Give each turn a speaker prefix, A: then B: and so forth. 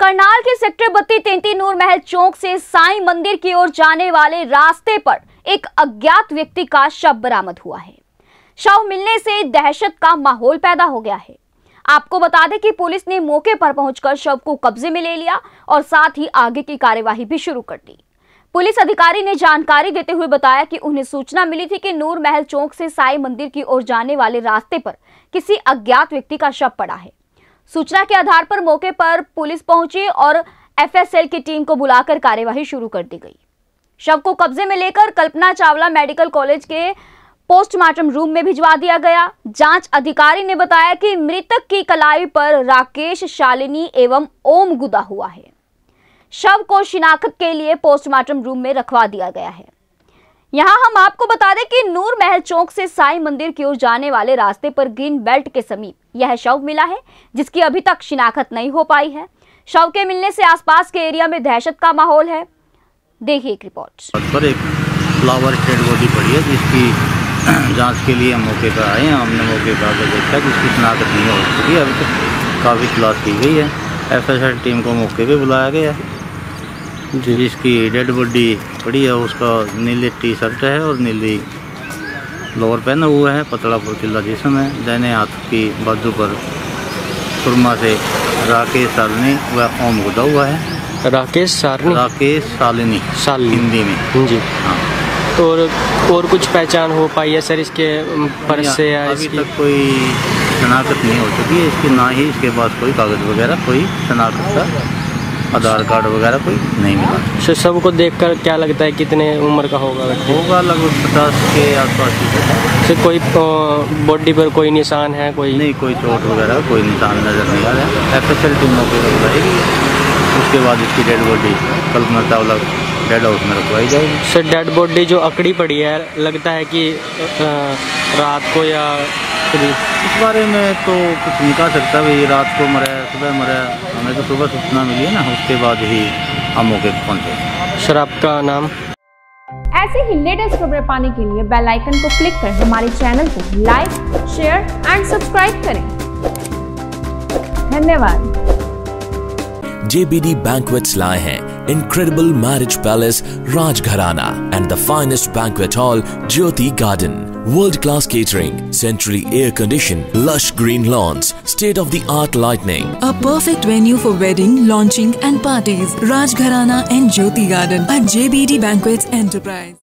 A: करनाल के सेक्टर 32-33 नूर महल चौक से साईं मंदिर की ओर जाने वाले रास्ते पर एक अज्ञात व्यक्ति का शव बरामद हुआ है। शव मिलने से दहशत का माहौल पैदा हो गया है। आपको बता दें कि पुलिस ने मौके पर पहुंचकर शव को कब्जे में ले लिया और साथ ही आगे की कार्यवाही भी शुरू कर दी। पुलिस अधिकारी ने जानकारी देते हुए बताया कि उन्हें सूचना मिली थी कि नूर महल चौक से साईं मंदिर की ओर जाने वाले रास्ते पर किसी अज्ञात व्यक्ति का शव पड़ा है। सूचना के आधार पर मौके पर पुलिस पहुंची और एफएसएल की टीम को बुलाकर कार्यवाही शुरू कर दी गई। शव को कब्जे में लेकर कल्पना चावला मेडिकल कॉलेज के पोस्टमार्टम रूम में भिजवा दिया गया। जांच अधिकारी ने बताया कि मृतक की कलाई पर राकेश, शालिनी एवं ओम गुदा हुआ है। शव को शिनाख्त के लिए पोस्टमार्टम रूम में रखवा दिया गया है। यहाँ हम आपको बता दें कि नूर महल चौक से साईं मंदिर की ओर जाने वाले रास्ते पर ग्रीन बेल्ट के समीप यह शव मिला है, जिसकी अभी तक शिनाख्त नहीं हो पाई है। शव के मिलने से आसपास के एरिया में दहशत का माहौल है। देखिए एक रिपोर्ट।
B: पर एक फ्लावर डेड बॉडी पड़ी है, जिसकी जांच के लिए हम मौके पर आए हैं। हमने मौके पर आकर देखा कि इसकी शिनाख्त नहीं हो चुकी है। अभी तक काफ़ी तलाश की गई है। एफएसएल टीम को मौके पर बुलाया गया है। जिसकी डेड बॉडी पड़ी है, उसका नीली टी शर्ट है और नीली लोअर पहना हुआ है, पतला फुर्तीला जिस्म है। दाहिने हाथ की बाजू पर सुरमा से राकेश सालिनी व ओम गुदा हुआ है।
C: राकेश सालिनी
B: हिंदी में
C: जी।
B: हाँ।
C: तो और कुछ पहचान हो पाई है सर इसके पर्स से?
B: अभी तक कोई शनाख्त नहीं हो चुकी है इसकी, ना ही इसके पास कोई कागज़ वगैरह, कोई शनाख्त का आधार कार्ड वगैरह कोई नहीं मिला।
C: सर सबको देखकर क्या लगता है कितने उम्र का होगा?
B: लगभग 50 के आसपास की।
C: सर कोई बॉडी पर कोई निशान है? कोई
B: नहीं, कोई चोट वगैरह कोई निशान नज़र नहीं आ रहा है। एफएसएल टीम मौके पर बुलाएगी, उसके बाद इसकी dead body Kalpana Chawla dead house में रखवाई जाएगी।
C: सर डेड बॉडी जो अकड़ी पड़ी है, लगता है कि रात को या
B: इस बारे में तो कुछ नहीं कह सकता। भाई रात को मरा, सुबह मरा, हमें तो सुबह सूचना मिली है ना, उसके बाद ही हम मौके पर पहुँचे।
C: सर आपका नाम?
D: ऐसे ही लेटेस्ट खबरें पाने के लिए बेल आइकन को क्लिक कर हमारे चैनल को लाइक, शेयर एंड सब्सक्राइब करें। धन्यवाद।
E: JBD Banquets लाए हैं incredible marriage palace Rajgharana and the finest banquet hall Jyoti Garden. World-class catering, centrally air-conditioned, lush green lawns, state-of-the-art lighting.
F: A perfect venue for wedding, launching and parties. Rajgharana and Jyoti Garden at JBD Banquets Enterprise.